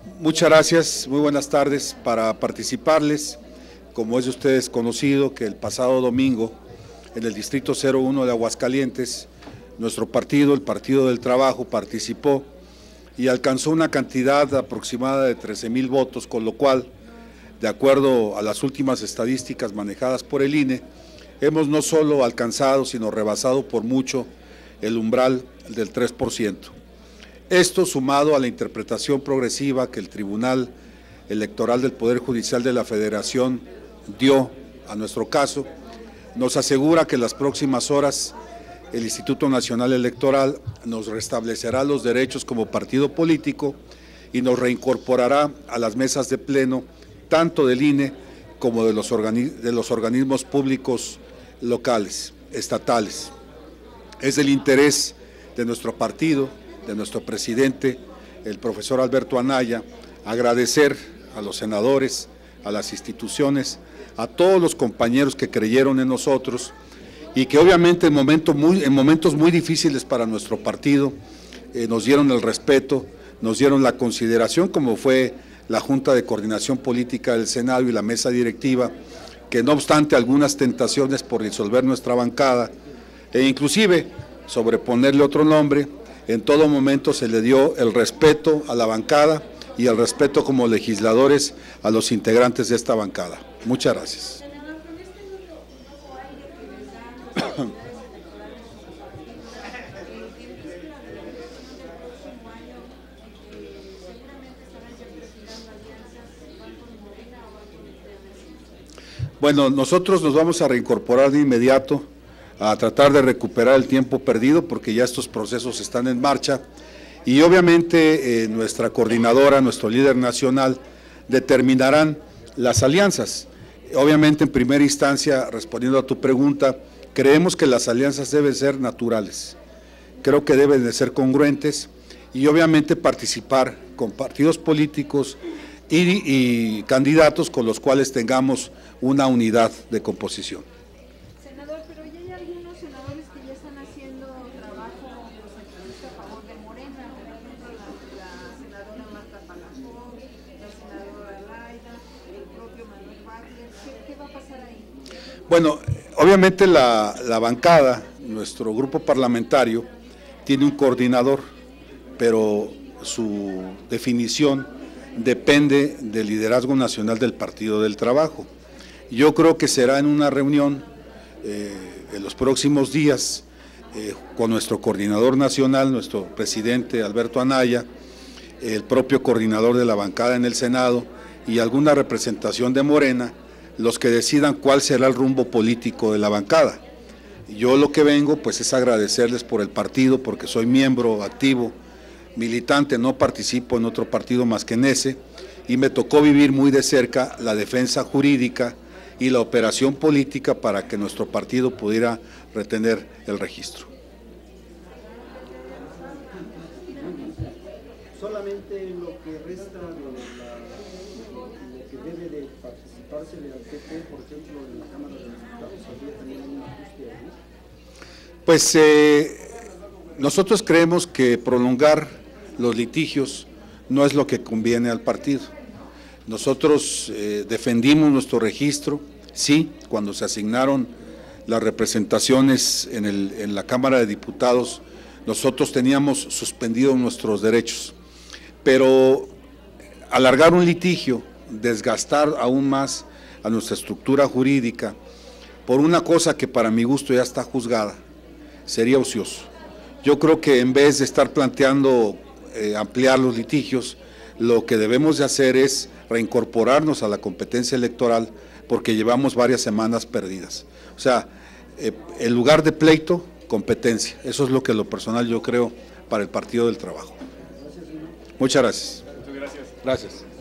Muchas gracias, muy buenas tardes. Para participarles, como es de ustedes conocido, que el pasado domingo en el Distrito 01 de Aguascalientes, nuestro partido, el Partido del Trabajo, participó y alcanzó una cantidad aproximada de 13,000 votos, con lo cual, de acuerdo a las últimas estadísticas manejadas por el INE, hemos no solo alcanzado, sino rebasado por mucho el umbral del 3%. Esto, sumado a la interpretación progresiva que el Tribunal Electoral del Poder Judicial de la Federación dio a nuestro caso, nos asegura que en las próximas horas el Instituto Nacional Electoral nos restablecerá los derechos como partido político y nos reincorporará a las mesas de pleno, tanto del INE como de los organismos públicos locales, estatales. Es del interés de nuestro partido, de nuestro presidente, el profesor Alberto Anaya, agradecer a los senadores, a las instituciones, a todos los compañeros que creyeron en nosotros y que obviamente en momentos muy difíciles para nuestro partido nos dieron el respeto, nos dieron la consideración, como fue la Junta de Coordinación Política del Senado y la mesa directiva, que no obstante algunas tentaciones por disolver nuestra bancada e inclusive sobreponerle otro nombre, en todo momento se le dio el respeto a la bancada y el respeto como legisladores a los integrantes de esta bancada. Muchas gracias. Bueno, nosotros nos vamos a reincorporar de inmediato a tratar de recuperar el tiempo perdido, porque ya estos procesos están en marcha y obviamente nuestra coordinadora, nuestro líder nacional, determinarán las alianzas. Obviamente, en primera instancia, respondiendo a tu pregunta, creemos que las alianzas deben ser naturales, creo que deben de ser congruentes y obviamente participar con partidos políticos y candidatos con los cuales tengamos una unidad de composición. Senador, pero ya hay algunos senadores que ya están haciendo trabajo a favor de Morena, por ejemplo la senadora Marta Palazón, la senadora Laida, el propio Manuel Bartlett. ¿Qué va a pasar ahí? Bueno, obviamente la bancada, nuestro grupo parlamentario, tiene un coordinador, pero su definición depende del liderazgo nacional del Partido del Trabajo. Yo creo que será en una reunión en los próximos días con nuestro coordinador nacional, nuestro presidente Alberto Anaya, el propio coordinador de la bancada en el Senado y alguna representación de Morena, los que decidan cuál será el rumbo político de la bancada. Yo lo que vengo pues es agradecerles por el partido, porque soy miembro activo, militante, no participo en otro partido más que en ese, y me tocó vivir muy de cerca la defensa jurídica y la operación política para que nuestro partido pudiera retener el registro. Solamente lo que resta lo que debe de participarse del PP, por ejemplo, en la Cámara de Diputados, ¿habría también un ajuste ahí? Pues nosotros creemos que prolongar los litigios no es lo que conviene al partido. Nosotros defendimos nuestro registro, sí, cuando se asignaron las representaciones en la Cámara de Diputados, nosotros teníamos suspendidos nuestros derechos, pero alargar un litigio, desgastar aún más a nuestra estructura jurídica, por una cosa que para mi gusto ya está juzgada, sería ocioso. Yo creo que en vez de estar planteando ampliar los litigios, lo que debemos de hacer es reincorporarnos a la competencia electoral, porque llevamos varias semanas perdidas. O sea, en lugar de pleito, competencia. Eso es lo que en lo personal yo creo para el Partido del Trabajo. Muchas gracias. Muchas gracias. Gracias.